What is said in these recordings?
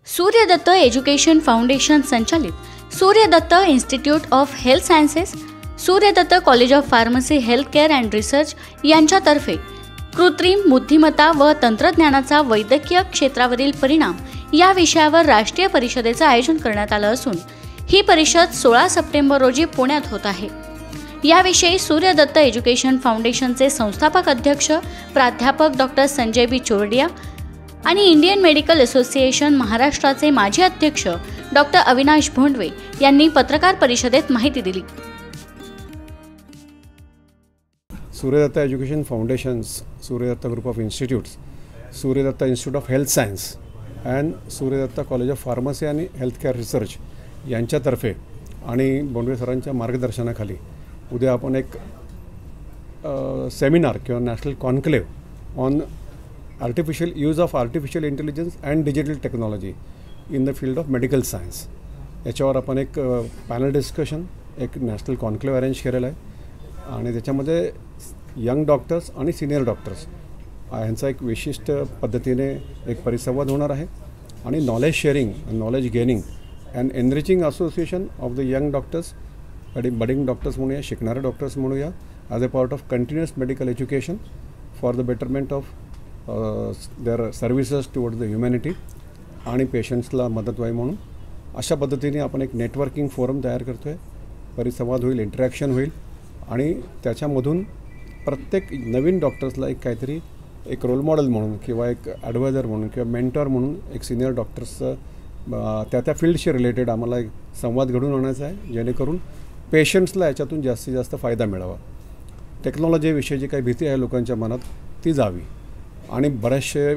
Suryadatta education foundation संचालित Suryadatta institute of health sciences, Suryadatta college of pharmacy health care and research यांच्यातर्फे कृत्रिम बुद्धिमत्ता व तंत्रज्ञानाचा वैद्यकीय क्षेत्रावरील परिणाम या विषयावर राष्ट्रीय परिषदेचे आयोजन करण्यात आले असून ही परिषद 16 सप्टेंबर रोजी पुण्यात होत आहे। याविषयी सूर्यदत्त एज्युकेशन फाउंडेशनचे संस्थापक अध्यक्ष प्राध्यापक डॉक्टर संजय बी चोरडिया आणि इंडियन मेडिकल असोसिएशन महाराष्ट्राचे माजी अध्यक्ष डॉक्टर अविनाश भोंडवे यांनी पत्रकार परिषदेत माहिती दिली। Suryadatta education foundations, Suryadatta group of institutes, Suryadatta institute of health science and Suryadatta college of pharmacy आणि हेल्थ केअर रिसर्च यांच्यातर्फे आणि भोंडवे सरांच्या मार्गदर्शनाखाली उद्या आपण एक सेमिनार किंवा national conclave on artificial use of artificial intelligence and digital technology in the field of medical science याच्यावर आपण एक पॅनल डिस्कशन, एक नॅशनल कॉन्क्लेव्ह अरेंज केलेला आहे आणि त्याच्यामध्ये यंग डॉक्टर्स आणि सिनियर डॉक्टर्स यांचा एक विशिष्ट पद्धतीने एक परिसंवाद होणार आहे आणि knowledge sharing, knowledge gaining and enriching association of the young doctors, budding doctors म्हणूया, शिकणारे डॉक्टर्स म्हणूया, as a part of continuous medical education for the betterment of their services towards the humanity आणि पेशंट्सला मदत व्हावी म्हणून अशा पद्धतीने आपण एक नेटवर्किंग फोरम तयार करतो आहे। परिसंवाद होईल, इंटरॅक्शन होईल आणि त्याच्यामधून प्रत्येक नवीन डॉक्टर्सला एक काहीतरी एक रोल मॉडेल म्हणून किंवा एक ॲडवायझर म्हणून किंवा मेंटॉर म्हणून एक सिनियर डॉक्टर्सचं त्या फील्डशी रिलेटेड आम्हाला एक संवाद घडून आणायचा आहे, जेणेकरून पेशंट्सला याच्यातून जास्तीत जास्त फायदा मिळावा। टेक्नॉलॉजीविषयी काही भीती आहे लोकांच्या मनात ती जावी आणि बरेचसे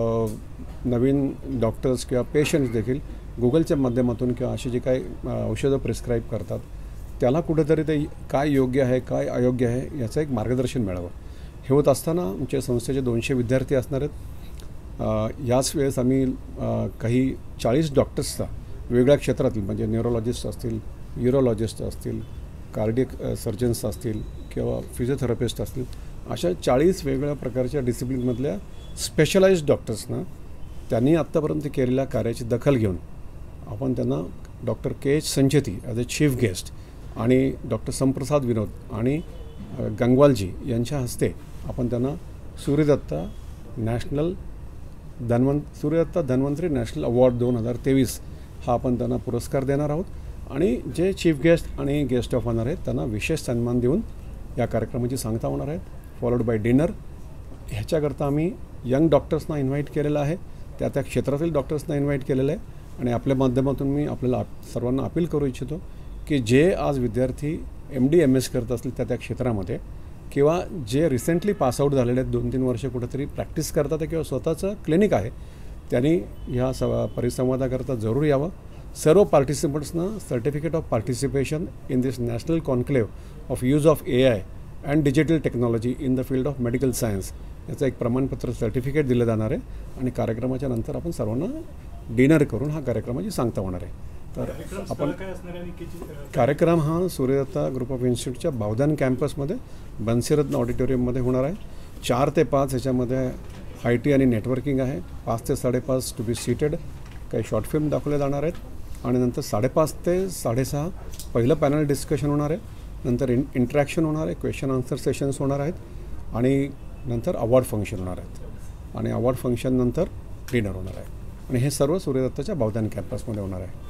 नवीन डॉक्टर्स किंवा पेशंट्स देखील गुगलच्या माध्यमातून किंवा अशी जी काही औषधं प्रिस्क्राईब करतात त्याला कुठेतरी ते काय योग्य आहे, काय अयोग्य आहे याचं एक मार्गदर्शन मिळावं। हे होत असताना आमच्या संस्थेचे 200 विद्यार्थी असणार आहेत। याच वेळेस आम्ही काही 40 डॉक्टर्सचा वेगळ्या क्षेत्रातील म्हणजे न्यूरोलॉजिस्ट असतील, यूरोलॉजिस्ट असतील, कार्डियक सर्जन्स असतील किंवा फिजिओथेरपिस्ट असतील, अशा 40 वेगवेगळ्या प्रकारच्या डिसिप्लिनमधल्या स्पेशलाइज्ड डॉक्टर्सना त्यांनी आत्तापर्यंत केलेल्या कार्याची दखल घेऊन आपण त्यांना doctor K Sancheti as a chief guest आणि डॉक्टर संप्रसाद विनोद आणि गंगवालजी यांच्या हस्ते आपण त्यांना सूर्यदत्त धन्वंतरी नॅशनल अवॉर्ड 2023 हा आपण त्यांना पुरस्कार देणार आहोत आणि जे चीफ गेस्ट आणि गेस्ट ऑफ ऑनर आहेत त्यांना विशेष सन्मान देऊन या कार्यक्रमाची सांगता होणार आहे, फॉलोड बाय डिनर। ह्याच्याकरता आम्ही यंग डॉक्टर्सना इन्व्हाइट केलेलं आहे, त्या क्षेत्रातील डॉक्टर्सना इन्व्हाइट केलेलं आहे आणि आपल्या माध्यमातून मी आपल्याला सर्वांना अपील करू इच्छितो की जे आज विद्यार्थी MD MS करत असतील त्या क्षेत्रामध्ये किंवा जे रिसेंटली पासआउट झालेले आहेत, 2-3 वर्ष कुठेतरी प्रॅक्टिस करतात किंवा स्वतःचं क्लिनिक आहे, त्यांनी ह्या परिसंवादाकरता जरूर यावं। सर्व पार्टिसिपंट्सना certificate of participation in this national conclave of use of AI and digital technology in the field of medical science याचं एक प्रमाणपत्र सर्टिफिकेट दिलं जाणार आहे आणि कार्यक्रमाच्या नंतर आपण सर्वांना डिनर करून हा कार्यक्रमाची सांगता होणार आहे। तर आपण कार्यक्रम हा सूर्यदत्त ग्रुप ऑफ इन्स्टिट्यूटच्या बावधान कॅम्पसमध्ये बन्सीरत्न ऑडिटोरियममध्ये होणार आहे। 4 ते 5 ह्याच्यामध्ये IT आणि नेटवर्किंग आहे, 5 ते 5:30 टू बी सीटेड, काही शॉर्ट फिल्म दाखवले जाणार आहेत आणि नंतर 5:30 ते 6:30 पहिलं पॅनल डिस्कशन होणार आहे, नंतर इंटरॅक्शन होणार आहे, क्वेश्चन आन्सर सेशन्स होणार आहेत आणि नंतर अवॉर्ड फंक्शन होणार आहेत आणि अवॉर्ड फंक्शन नंतर डिनर होणार आहे आणि हे सर्व सूर्यदत्तच्या बावधान कॅम्पसमध्ये होणार आहे।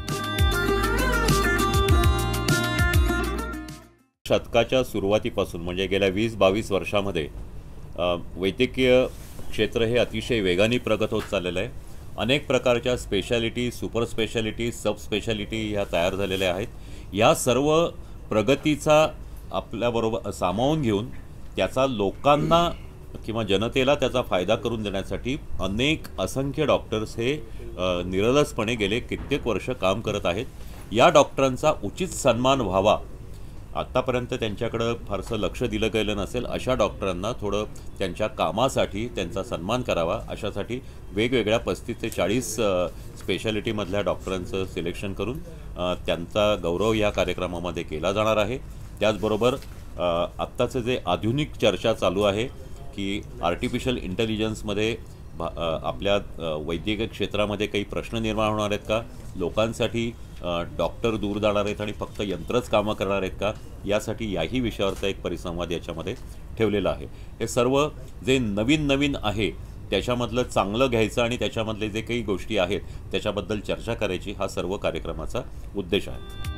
शतकाच्या सुरुवातीपासून म्हणजे गेल्या 20-22 वर्षामध्ये वैद्यकीय क्षेत्र हे अतिशय वेगाने प्रगत होत चाललेलं आहे। अनेक प्रकारच्या speciality, super speciality, sub speciality ह्या तयार झालेल्या आहेत। या सर्व प्रगतीचा आपल्याबरोबर सामावून घेऊन त्याचा लोकांना किंवा जनतेला त्याचा फायदा करून देण्यासाठी असंख्य डॉक्टर्स हे निरलसपणे गेले कित्येक वर्ष काम करत आहेत। या डॉक्टरांचा उचित सन्मान व्हावा, आत्तापर्यंत त्यांच्याकडं फारसं लक्ष दिलं गेलं नसेल, अशा डॉक्टरांना थोडं त्यांच्या कामासाठी त्यांचा सन्मान करावा अशासाठी वेगवेगळ्या 35 ते 40 स्पेशालिटीमधल्या डॉक्टरांचं सिलेक्शन करून त्यांचा गौरव या कार्यक्रमामध्ये केला जाणार आहे। त्याचबरोबर आत्ताचं जे आधुनिक चर्चा चालू आहे की आर्टिफिशियल इंटेलिजन्समध्ये आपल्या वैद्यकीय क्षेत्रामध्ये काही प्रश्न निर्माण होणार आहेत का, लोकांसाठी डॉक्टर दूर जाणार आहेत आणि फक्त यंत्रच कामं करणार आहेत का, यासाठी याही विषयावरचा एक परिसंवाद याच्यामध्ये ठेवलेला आहे. हे सर्व जे नवीन आहे त्याच्यामधलं चांगलं घ्यायचं आणि त्याच्यामधले जे काही गोष्टी आहेत त्याच्याबद्दल चर्चा करायची, हा सर्व कार्यक्रमाचा उद्देश आहे.